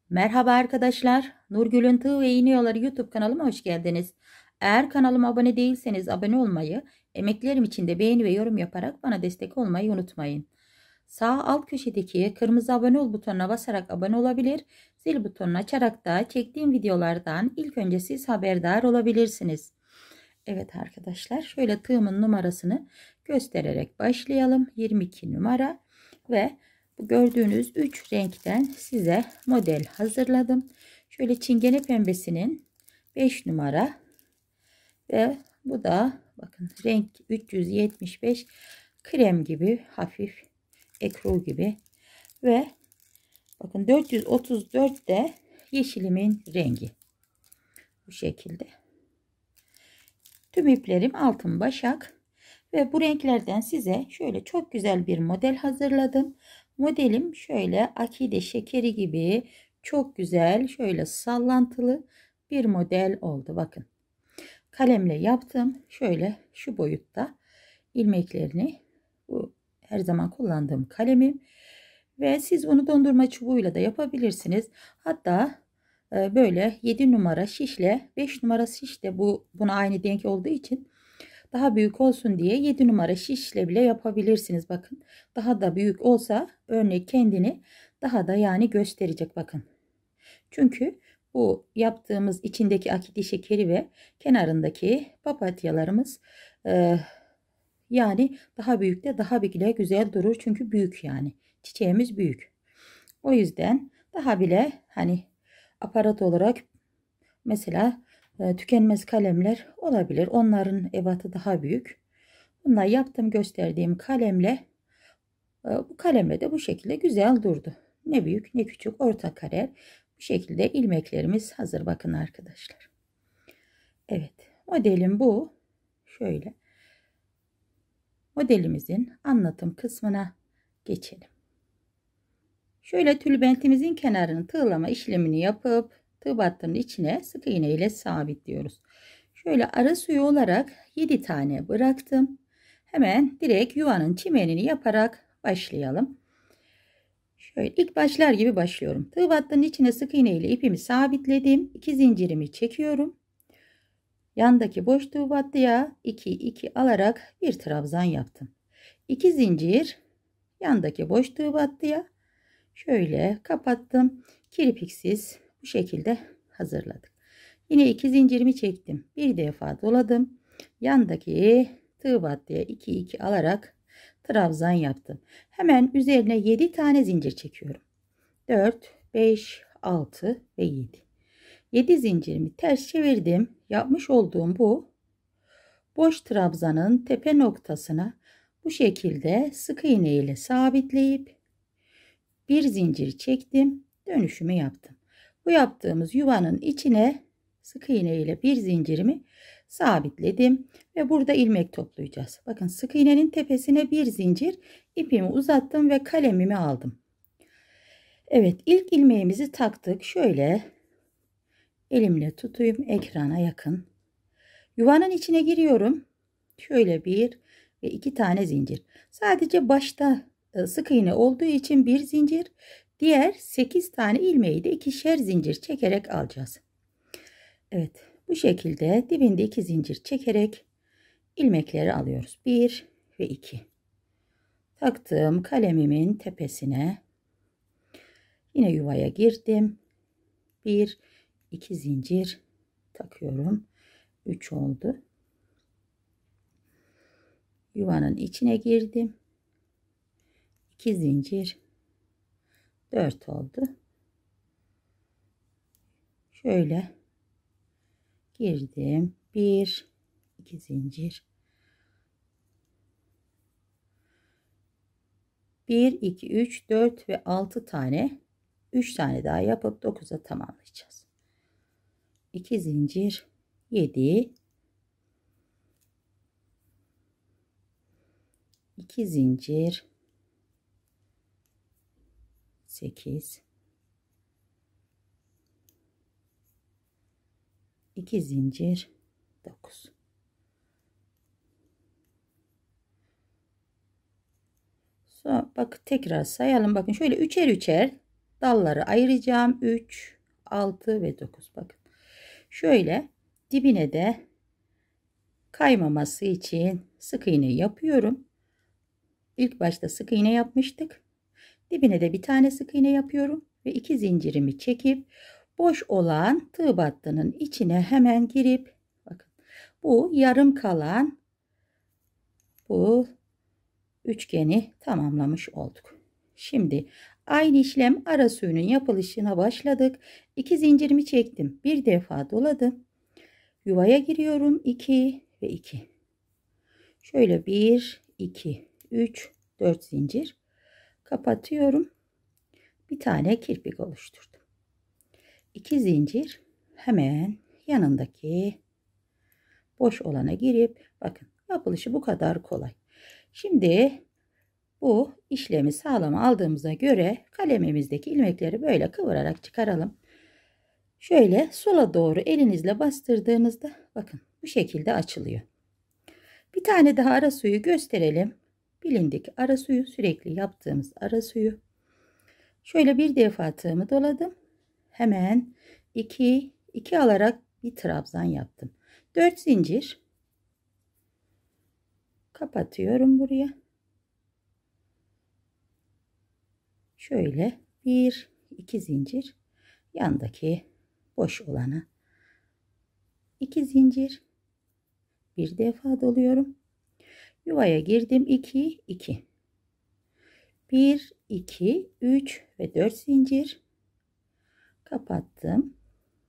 Merhaba arkadaşlar. Nurgül'ün Tığ ve İğne Yolları YouTube kanalıma hoş geldiniz. Eğer kanalıma abone değilseniz abone olmayı, emeklerim için de beğeni ve yorum yaparak bana destek olmayı unutmayın. Sağ alt köşedeki kırmızı abone ol butonuna basarak abone olabilir, zil butonunu açarak da çektiğim videolardan ilk önce siz haberdar olabilirsiniz. Evet arkadaşlar, şöyle tığımın numarasını göstererek başlayalım. 22 numara ve bu gördüğünüz 3 renkten size model hazırladım. Şöyle çingene pembesinin 5 numara ve bu da bakın renk 375, krem gibi, hafif ekru gibi ve bakın 434 de yeşilimin rengi. Bu şekilde. Tüm iplerim altın başak ve bu renklerden size şöyle çok güzel bir model hazırladım. Modelim şöyle akide şekeri gibi çok güzel, şöyle sallantılı bir model oldu. Bakın kalemle yaptım. Şöyle şu boyutta ilmeklerini, bu her zaman kullandığım kalemim ve siz bunu dondurma çubuğuyla da yapabilirsiniz. Hatta böyle 7 numara şişle 5 numara şiş de buna aynı denk olduğu için daha büyük olsun diye 7 numara şişle bile yapabilirsiniz. Bakın daha da büyük olsa örnek kendini daha da yani gösterecek. Bakın çünkü bu yaptığımız içindeki akidi şekeri ve kenarındaki papatyalarımız yani daha büyük de daha bile güzel durur. Çünkü büyük, yani çiçeğimiz büyük. O yüzden daha bile hani aparat olarak mesela tükenmez kalemler olabilir. Onların ebatı daha büyük. Bunlar yaptım gösterdiğim kalemle bu kalemle de bu şekilde güzel durdu. Ne büyük ne küçük, orta kare. Bu şekilde ilmeklerimiz hazır. Bakın arkadaşlar. Evet, modelim bu. Şöyle modelimizin anlatım kısmına geçelim. Şöyle tülbentimizin kenarını tığlama işlemini yapıp tığ battının içine sık iğne ile sabitliyoruz. Şöyle ara suyu olarak 7 tane bıraktım. Hemen direkt yuvanın çimenini yaparak başlayalım. Şöyle ilk başlar gibi başlıyorum. Tığ battının içine sık iğne ile ipimi sabitledim. 2 zincirimi çekiyorum. Yandaki boş tığ battıya 2 2 alarak bir trabzan yaptım. 2 zincir yandaki boş tığ battıya şöyle kapattım. Kirpiksiz bu şekilde hazırladık. Yine 2 zincirimi çektim. Bir defa doladım. Yandaki tığ battıya 2 2 alarak trabzan yaptım. Hemen üzerine 7 tane zincir çekiyorum. 4 5 6 ve 7. 7 zincirimi ters çevirdim. Yapmış olduğum bu boş trabzanın tepe noktasına bu şekilde sık iğne ile sabitleyip bir zincir çektim, dönüşümü yaptım. Bu yaptığımız yuvanın içine sık iğne ile bir zincirimi sabitledim ve burada ilmek toplayacağız. Bakın sık iğnenin tepesine bir zincir, ipimi uzattım ve kalemimi aldım. Evet, ilk ilmeğimizi taktık. Şöyle elimle tutayım, ekrana yakın. Yuvanın içine giriyorum. Şöyle bir ve iki tane zincir. Sadece başta sık iğne olduğu için bir zincir, diğer 8 tane ilmeği de ikişer zincir çekerek alacağız. Evet, bu şekilde dibinde 2 zincir çekerek ilmekleri alıyoruz. 1 ve 2. Taktığım kalemimin tepesine yine yuvaya girdim. 1 2 zincir takıyorum. 3 oldu. Yuvanın içine girdim. 2 zincir, 4 oldu. Şöyle girdim. 1 2 zincir, 1 2 3 4 ve 6 tane, 3 tane daha yapıp 9'a tamamlayacağız. 2 zincir, 7, 2 zincir, 8, 2 zincir, 9. Sonra bak tekrar sayalım. Bakın şöyle üçer üçer dalları ayıracağım. 3, 6 ve 9. Bakın. Şöyle dibine de kaymaması için sık iğne yapıyorum. İlk başta sık iğne yapmıştık. Dibine de bir tane sık iğne yapıyorum ve 2 zincirimi çekip boş olan tığ battının içine hemen girip, bakın, bu yarım kalan bu üçgeni tamamlamış olduk. Şimdi aynı işlem ara suyunun yapılışına başladık. 2 zincirimi çektim. Bir defa doladım. Yuvaya giriyorum. 2 ve 2. Şöyle 1, 2, 3, 4 zincir. Kapatıyorum. Bir tane kirpik oluşturdum. 2 zincir hemen yanındaki boş olana girip, bakın, yapılışı bu kadar kolay. Şimdi bu işlemi sağlam aldığımıza göre kalemimizdeki ilmekleri böyle kıvırarak çıkaralım. Şöyle sola doğru elinizle bastırdığınızda, bakın, bu şekilde açılıyor. Bir tane daha ara suyu gösterelim. Bilindik ara suyu, sürekli yaptığımız ara suyu. Şöyle bir defa tığımı doladım. Hemen 2 alarak bir trabzan yaptım. 4 zincir kapatıyorum buraya. Şöyle 1, 2 zincir yandaki boş olana 2 zincir, bir defa doluyorum. Yuvaya girdim. 2, 2, 1, 2, 3 ve 4 zincir kapattım.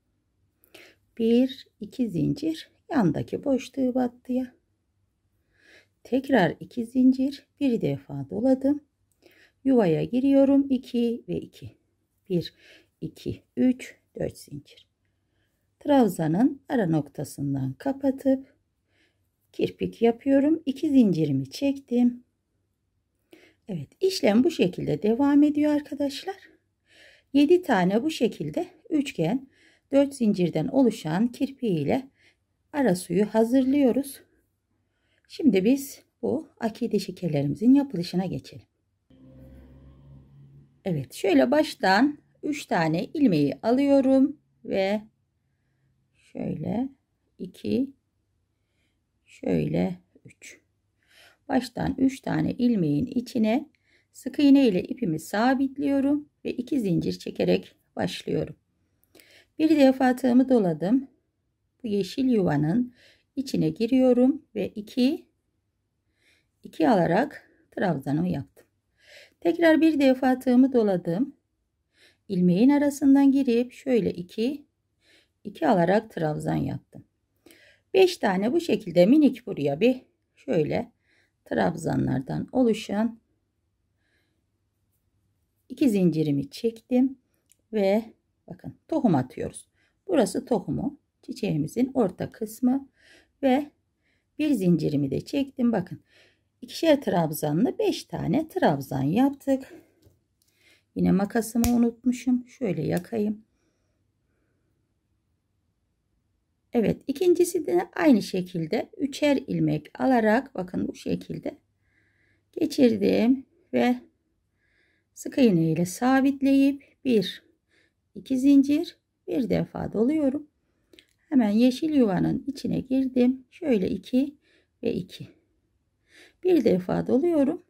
1, 2 zincir yandaki boş tığ battıya. Tekrar 2 zincir, bir defa doladım. Yuvaya giriyorum. 2 ve 2. 1, 2, 3, 4 zincir. Trabzanın ara noktasından kapatıp kirpik yapıyorum. 2 zincirimi çektim. Evet, işlem bu şekilde devam ediyor arkadaşlar. 7 tane bu şekilde üçgen 4 zincirden oluşan kirpiği ile ara suyu hazırlıyoruz. Şimdi biz bu akide şekerlerimizin yapılışına geçelim. Evet, şöyle baştan 3 tane ilmeği alıyorum ve şöyle 2, şöyle 3. Baştan 3 tane ilmeğin içine sık iğne ile ipimi sabitliyorum ve 2 zincir çekerek başlıyorum. Bir defa tığımı doladım. Bu yeşil yuvanın içine giriyorum ve 2 alarak trabzanımı yaptım. Tekrar bir defa tığımı doladım. İlmeğin arasından girip şöyle 2 alarak trabzan yaptım. 5 tane bu şekilde minik buraya bir şöyle trabzanlardan oluşan 2 zincirimi çektim ve bakın tohum atıyoruz. Burası tohumu, çiçeğimizin orta kısmı ve bir zincirimi de çektim. Bakın, ikişer trabzanlı 5 tane trabzan yaptık. Yine makasımı unutmuşum. Şöyle yakayım. Evet, ikincisi de aynı şekilde üçer ilmek alarak, bakın, bu şekilde geçirdim ve sık iğne ile sabitleyip 1, 2 zincir, bir defa doluyorum. Hemen yeşil yuvanın içine girdim. Şöyle 2 ve 2. Bir defa doluyorum.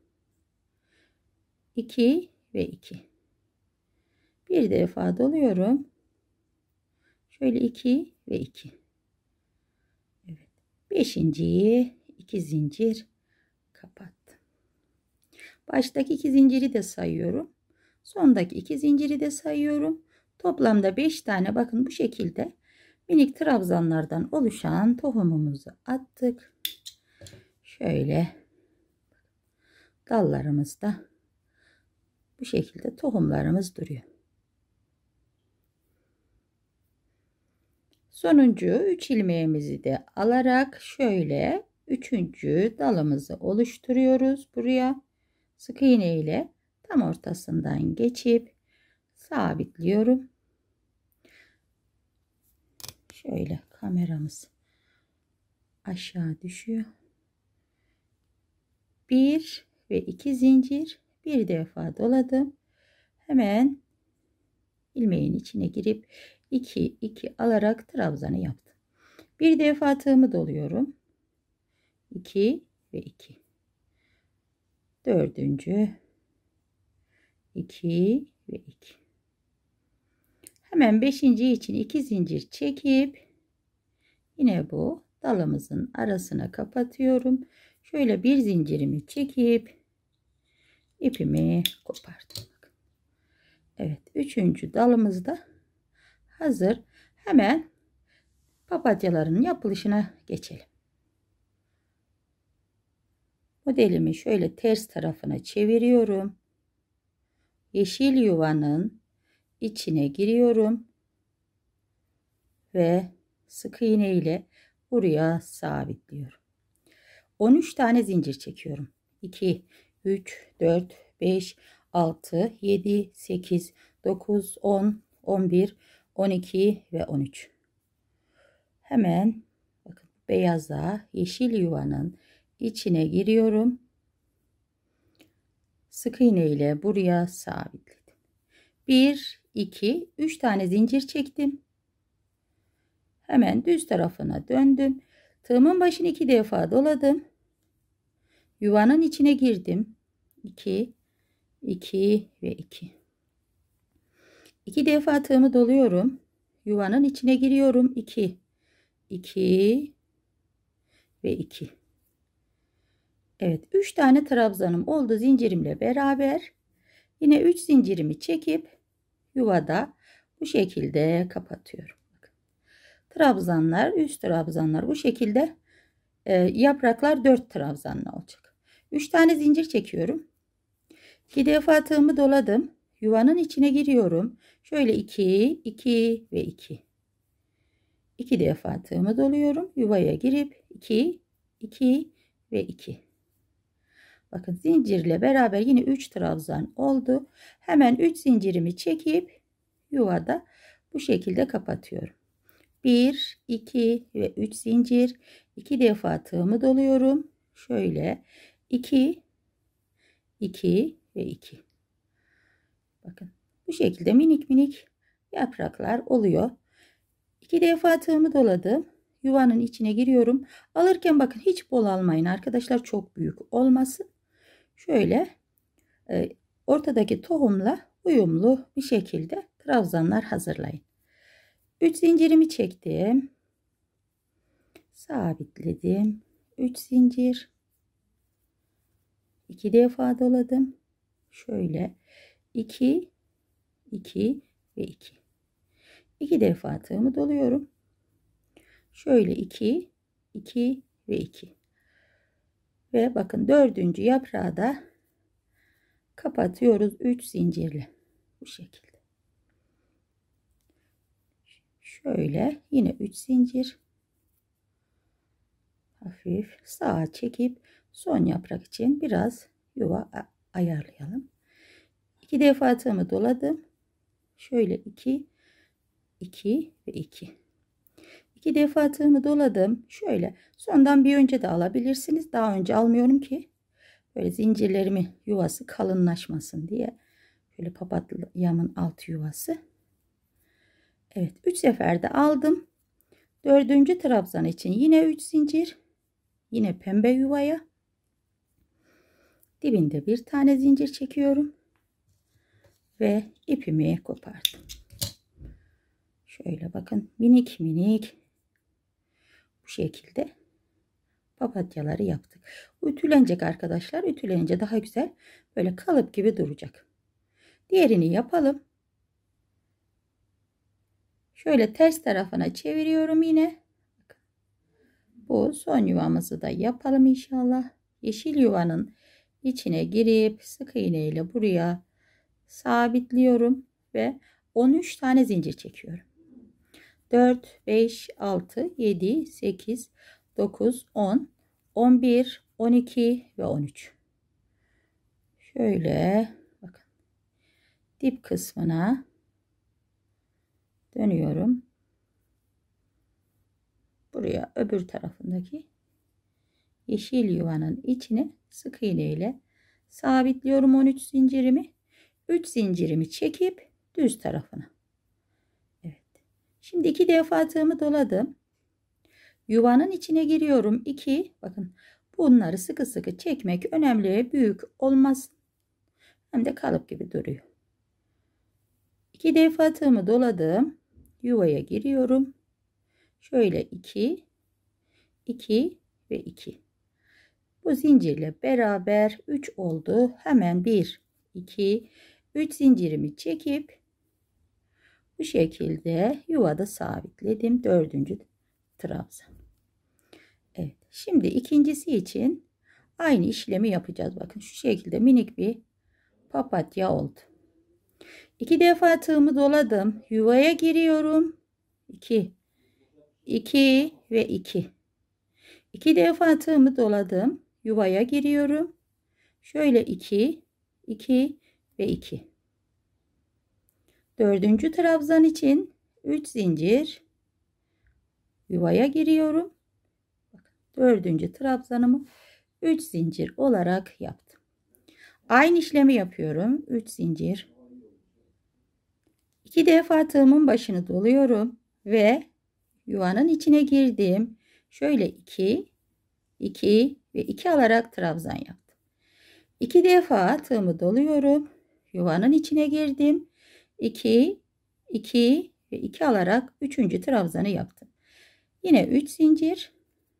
2 ve 2. Bir defa doluyorum. Şöyle 2 ve 2. Evet. Beşinciyi 2 zincir kapattım. Baştaki 2 zinciri de sayıyorum. Sondaki 2 zinciri de sayıyorum. Toplamda 5 tane, bakın, bu şekilde minik trabzanlardan oluşan tohumumuzu attık. Şöyle dallarımızda bu şekilde tohumlarımız duruyor. Sonuncu 3 ilmeğimizi de alarak şöyle 3. dalımızı oluşturuyoruz. Buraya sık iğne ile tam ortasından geçip sabitliyorum. Şöyle kameramız aşağı düşüyor. 1 ve 2 zincir, bir defa doladım. Hemen ilmeğin içine girip 2 2 alarak trabzanı yaptım. Bir defa tığımı doluyorum. 2 ve 2. Dördüncü 2 ve 2. Hemen beşinci için 2 zincir çekip yine bu dalımızın arasına kapatıyorum. Şöyle bir zincirimi çekip ipimi kopardım. Evet, üçüncü dalımız da hazır. Hemen papatyaların yapılışına geçelim. Modelimi şöyle ters tarafına çeviriyorum. Yeşil yuvanın içine giriyorum ve sık iğne ile buraya sabitliyorum. 13 tane zincir çekiyorum. 2 3 4 5 6 7 8 9 10 11 12 ve 13. Hemen bakın beyaza yeşil yuvanın içine giriyorum. Sık iğne ile buraya sabitledim. 1 2 3 tane zincir çektim. Hemen düz tarafına döndüm. Tığımın başını 2 defa doladım. Yuvanın içine girdim. 2 2 ve 2. 2 defa tığımı doluyorum. Yuvanın içine giriyorum. 2 2 ve 2. Evet, 3 tane trabzanım oldu zincirimle beraber. Yine 3 zincirimi çekip yuvada bu şekilde kapatıyorum. Trabzanlar, üst trabzanlar bu şekilde, yapraklar 4 trabzanlı olacak. 3 tane zincir çekiyorum. 2 defa tığımı doladım. Yuvanın içine giriyorum. Şöyle 2 2 ve 2. 2 defa tığımı doluyorum. Yuvaya girip 2 2 ve 2. Bakın zincirle beraber yine 3 trabzan oldu. Hemen 3 zincirimi çekip yuvada bu şekilde kapatıyorum. 1 2 ve 3 zincir. 2 defa tığımı doluyorum. Şöyle 2 2 ve 2. Bakın bu şekilde minik minik yapraklar oluyor. 2 defa tığımı doladım. Yuvanın içine giriyorum. Alırken bakın hiç bol almayın arkadaşlar, çok büyük olmasın. Şöyle ortadaki tohumla uyumlu bir şekilde trabzanlar hazırlayın. 3 zincirimi çektim. Sabitledim. 3 zincir. 2 defa doladım. Şöyle 2 2 ve 2. 2 defa tığımı doluyorum. Şöyle 2 2 ve 2. Ve bakın dördüncü yaprağı da kapatıyoruz 3 zincirle. Bu şekilde. Şöyle yine 3 zincir. Hafif sağa çekip son yaprak için biraz yuva ayarlayalım. 2 defa tığımı doladım. Şöyle 2 2 ve 2. 2 defa tığımı doladım. Şöyle sondan bir önce de alabilirsiniz. Daha önce almıyorum ki böyle zincirlerimi yuvası kalınlaşmasın diye. Şöyle papatyamın alt yuvası. Evet, 3 seferde aldım. Dördüncü trabzan için yine 3 zincir. Yine pembe yuvaya. Dibinde bir tane zincir çekiyorum. Ve ipimi kopardım. Şöyle bakın minik minik bu şekilde papatyaları yaptık. Ütülenecek arkadaşlar. Ütülenince daha güzel böyle kalıp gibi duracak. Diğerini yapalım. Şöyle ters tarafına çeviriyorum yine. Bu son yuvamızı da yapalım inşallah. Yeşil yuvanın içine girip sık iğne ile buraya sabitliyorum ve 13 tane zincir çekiyorum. 4 5 6 7 8 9 10 11 12 ve 13. Şöyle bakın dip kısmına dönüyorum. Buraya öbür tarafındaki yeşil yuvanın içine sık iğne ile sabitliyorum 13 zincirimi. 3 zincirimi çekip düz tarafına. Şimdi 2 defa tığımı doladım. Yuvanın içine giriyorum. 2. Bakın bunları sıkı sıkı çekmek önemli. Büyük olmaz. Hem de kalıp gibi duruyor. 2 defa tığımı doladım. Yuvaya giriyorum. Şöyle 2, 2 ve 2. Bu zincirle beraber 3 oldu. Hemen 1, 2, 3 zincirimi çekip bu şekilde yuvada sabitledim. 4. trabzan. Evet. Şimdi ikincisi için aynı işlemi yapacağız. Bakın şu şekilde minik bir papatya oldu. 2 defa tığımı doladım. Yuvaya giriyorum. 2, 2 ve 2. 2 defa tığımı doladım. Yuvaya giriyorum. Şöyle 2, 2 ve 2. 4. trabzan için 3 zincir. Yuvaya giriyorum. 4. trabzanımı 3 zincir olarak yaptım. Aynı işlemi yapıyorum. 3 zincir. 2 defa tığımın başını doluyorum ve yuvanın içine girdim. Şöyle 2, 2 ve 2 alarak trabzan yaptım. 2 defa tığımı doluyorum. Yuvanın içine girdim. 2, 2 ve 2 alarak 3. trabzanı yaptım. Yine 3 zincir.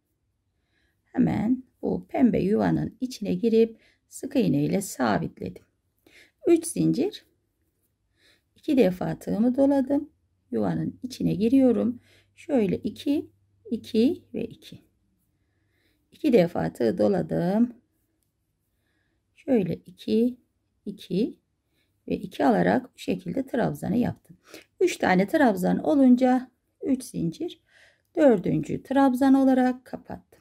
Hemen bu pembe yuvanın içine girip sık iğne ile sabitledim. 3 zincir. 2 defa tığımı doladım. Yuvanın içine giriyorum. Şöyle 2, 2 ve 2. 2 defa tığ doladım. Şöyle 2, 2 ve 2 alarak bu şekilde trabzanı yaptım. 3 tane trabzan olunca 3 zincir 4. trabzan olarak kapattım.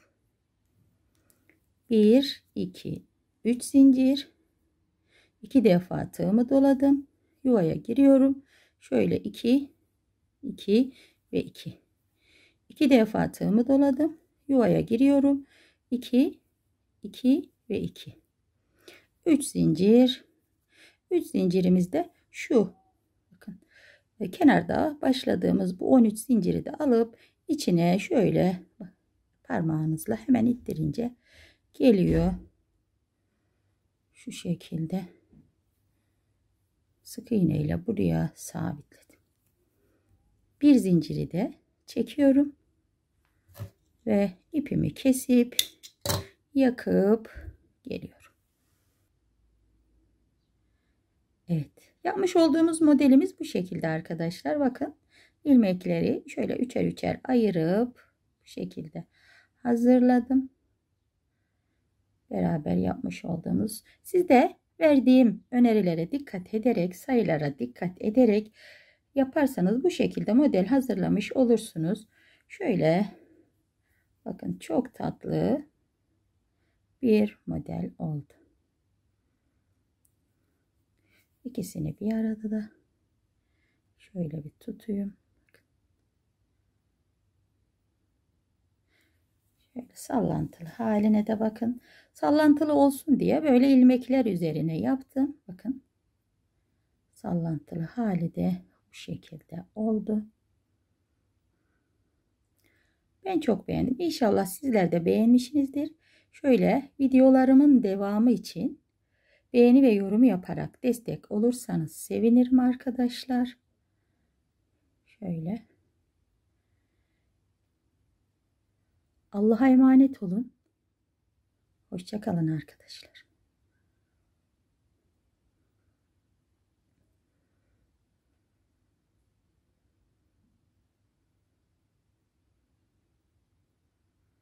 1, 2, 3 zincir. 2 defa tığımı doladım. Yuvaya giriyorum. Şöyle 2, 2 ve 2. 2 defa tığımı doladım. Yuvaya giriyorum. 2, 2 ve 2. 3 zincir. 3 zincirimizde şu. Bakın. Kenarda başladığımız bu 13 zinciri de alıp içine şöyle parmağınızla hemen ittirince geliyor. Şu şekilde sık iğne ile buraya sabitledim. Bir zinciri de çekiyorum ve ipimi kesip yakıp geliyorum. Evet, yapmış olduğumuz modelimiz bu şekilde arkadaşlar. Bakın ilmekleri şöyle üçer üçer ayırıp bu şekilde hazırladım. Beraber yapmış olduğumuz, siz de verdiğim önerilere dikkat ederek, sayılara dikkat ederek yaparsanız bu şekilde model hazırlamış olursunuz. Şöyle bakın, çok tatlı bir model oldu. İkisini bir arada da şöyle bir tutayım. Şöyle sallantılı haline de bakın. Sallantılı olsun diye böyle ilmekler üzerine yaptım. Bakın. Sallantılı hali de bu şekilde oldu. Ben çok beğendim. İnşallah sizler de beğenmişsinizdir. Şöyle videolarımın devamı için beğeni ve yorum yaparak destek olursanız sevinirim arkadaşlar. Şöyle. Allah'a emanet olun. Hoşça kalın arkadaşlar.